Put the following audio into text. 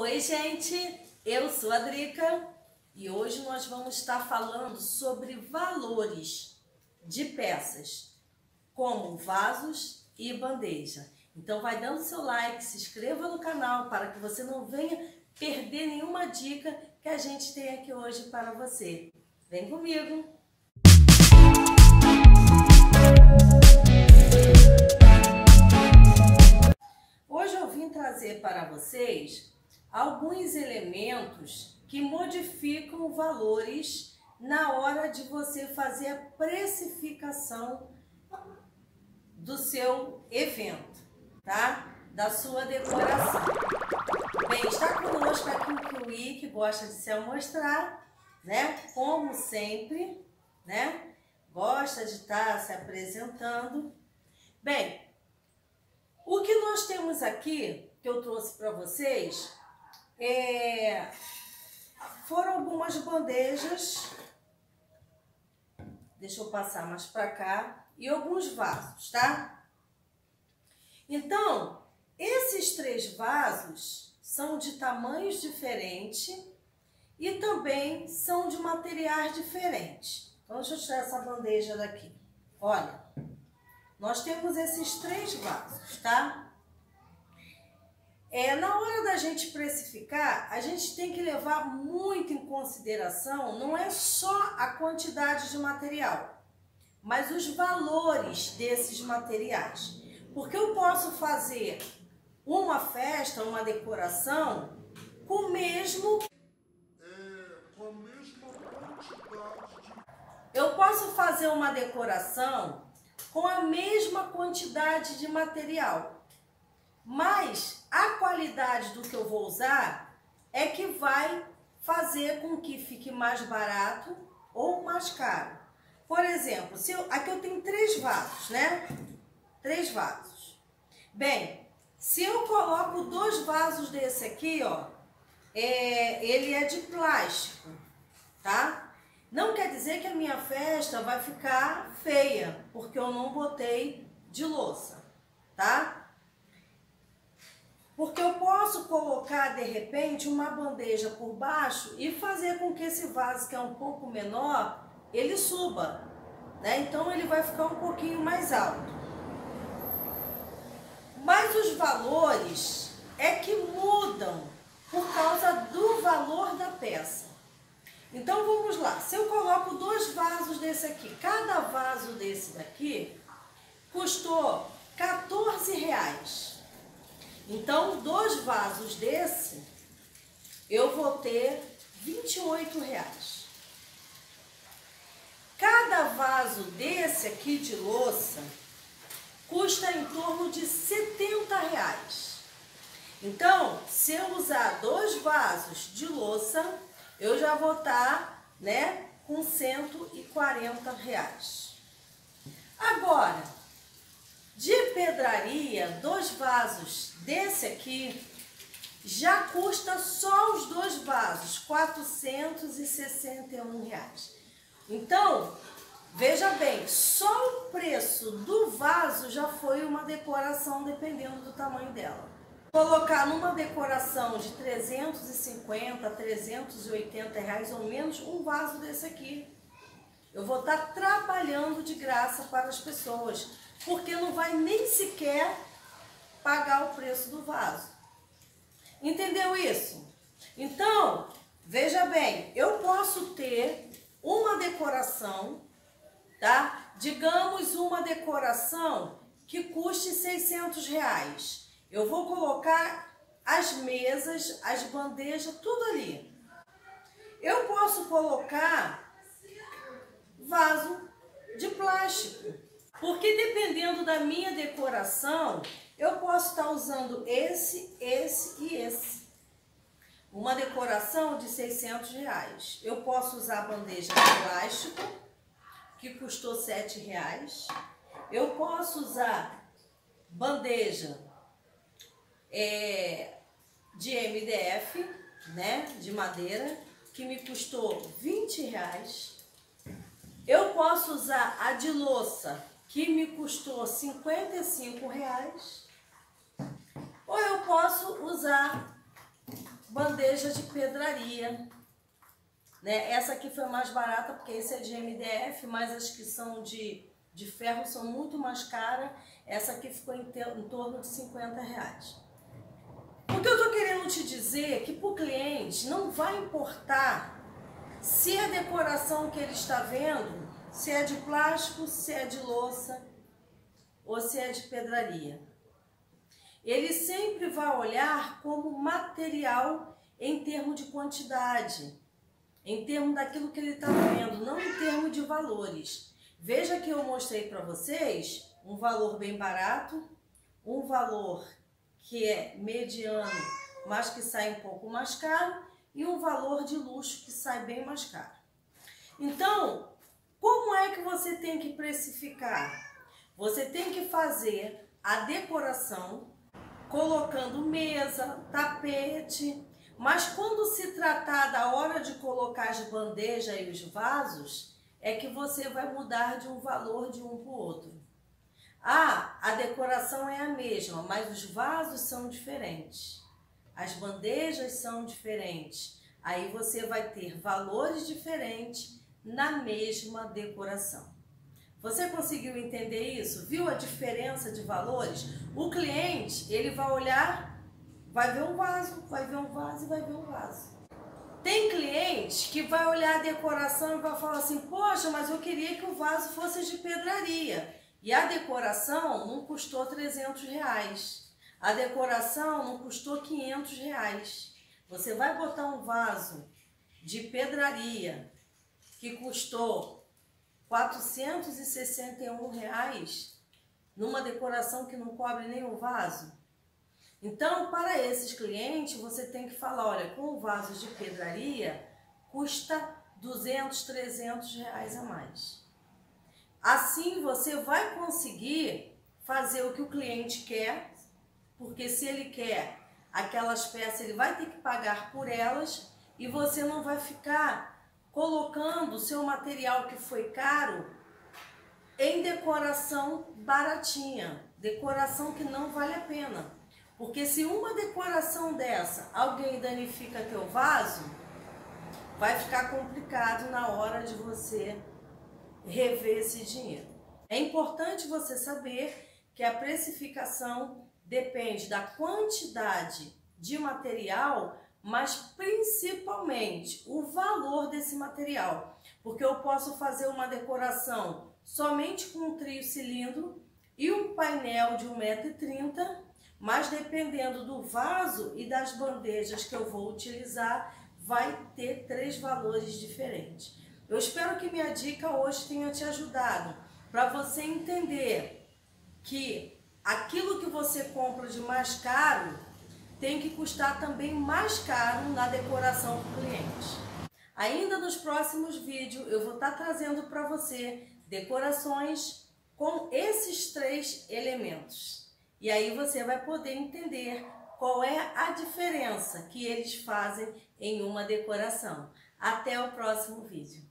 Oi, gente! Eu sou a Drica e hoje nós vamos estar falando sobre valores de peças, como vasos e bandeja. Então vai dando seu like, se inscreva no canal para que você não venha perder nenhuma dica que a gente tem aqui hoje para você. Vem comigo! Hoje eu vim trazer para vocês alguns elementos que modificam valores na hora de você fazer a precificação do seu evento, tá? Da sua decoração. Bem, está conosco aqui o Kiwi, que gosta de se amostrar, né? Como sempre, né? Gosta de estar se apresentando. Bem, o que nós temos aqui, que eu trouxe para vocês, foram algumas bandejas, deixa eu passar mais para cá, e alguns vasos, tá? Então, esses 3 vasos são de tamanhos diferentes e também são de materiais diferentes. Então, deixa eu tirar essa bandeja daqui. Olha, nós temos esses 3 vasos, tá? Na hora da gente precificar, a gente tem que levar muito em consideração, não é só a quantidade de material, mas os valores desses materiais. Porque eu posso fazer uma festa, uma decoração, com a mesma quantidade de... Eu posso fazer uma decoração com a mesma quantidade de material. Mas a qualidade do que eu vou usar é que vai fazer com que fique mais barato ou mais caro. Por exemplo, aqui eu tenho 3 vasos, né? 3 vasos. Bem, se eu coloco 2 vasos desse aqui, ó, ele é de plástico, tá? Não quer dizer que a minha festa vai ficar feia, porque eu não botei de louça, tá? Porque eu posso colocar, de repente, uma bandeja por baixo e fazer com que esse vaso, que é um pouco menor, ele suba, né? Então, ele vai ficar um pouquinho mais alto. Mas os valores é que mudam por causa do valor da peça. Então, vamos lá. Se eu coloco 2 vasos desse aqui, cada vaso desse daqui custou R$14. Então, 2 vasos desse, eu vou ter R$28. Cada vaso desse aqui de louça custa em torno de R$70. Então, se eu usar 2 vasos de louça, eu já vou estar, né, com R$140. Agora, de pedraria, 2 vasos desse aqui, já custa só os 2 vasos, R$461. Então, veja bem, só o preço do vaso já foi uma decoração, dependendo do tamanho dela. Colocar numa decoração de R$350, R$380 ou menos, um vaso desse aqui. Eu vou estar trabalhando de graça para as pessoas, porque não vai nem sequer pagar o preço do vaso. Entendeu isso? Então, veja bem, eu posso ter uma decoração, tá? Digamos uma decoração que custe R$600. Eu vou colocar as mesas, as bandejas, tudo ali. Eu posso colocar vaso de plástico, porque dependendo da minha decoração, eu posso estar usando esse e esse. Uma decoração de R$600. Eu posso usar bandeja de plástico, que custou R$7. Eu posso usar bandeja de MDF, né, de madeira, que me custou R$20. Eu posso usar a de louça, que me custou R$55. Ou eu posso usar bandeja de pedraria, né? Essa aqui foi mais barata porque esse é de MDF, mas as que são de ferro são muito mais caras. Essa aqui ficou em torno de R$50. O que eu tô querendo te dizer é que para o cliente não vai importar se a decoração que ele está vendo, se é de plástico, se é de louça ou se é de pedraria. Ele sempre vai olhar como material em termos de quantidade, em termos daquilo que ele está vendo, não em termos de valores. Veja que eu mostrei para vocês um valor bem barato, um valor que é mediano, mas que sai um pouco mais caro, e um valor de luxo que sai bem mais caro. Então, como é que você tem que precificar? Você tem que fazer a decoração colocando mesa, tapete, mas quando se tratar da hora de colocar as bandejas e os vasos, é que você vai mudar de um valor de um para o outro. Ah, a decoração é a mesma, mas os vasos são diferentes. As bandejas são diferentes. Aí você vai ter valores diferentes na mesma decoração. Você conseguiu entender isso? Viu a diferença de valores? O cliente, ele vai olhar, vai ver um vaso, vai ver um vaso e vai ver um vaso. Tem cliente que vai olhar a decoração e vai falar assim, poxa, mas eu queria que o vaso fosse de pedraria. E a decoração não custou R$300. A decoração não custou R$500. Você vai botar um vaso de pedraria que custou R$461 numa decoração que não cobre nem o vaso? Então, para esses clientes, você tem que falar, olha, com o vaso de pedraria custa R$200, R$300 a mais. Assim você vai conseguir fazer o que o cliente quer, porque se ele quer aquelas peças, ele vai ter que pagar por elas e você não vai ficar colocando o seu material que foi caro em decoração baratinha, decoração que não vale a pena. Porque se uma decoração dessa alguém danifica teu vaso, vai ficar complicado na hora de você rever esse dinheiro. É importante você saber que a precificação depende da quantidade de material, mas principalmente o valor desse material. Porque eu posso fazer uma decoração somente com um trio cilindro e um painel de 1,30 m, mas dependendo do vaso e das bandejas que eu vou utilizar, vai ter 3 valores diferentes. Eu espero que minha dica hoje tenha te ajudado para você entender que aquilo que você compra de mais caro tem que custar também mais caro na decoração para o cliente. Ainda nos próximos vídeos eu vou estar trazendo para você decorações com esses 3 elementos. E aí você vai poder entender qual é a diferença que eles fazem em uma decoração. Até o próximo vídeo.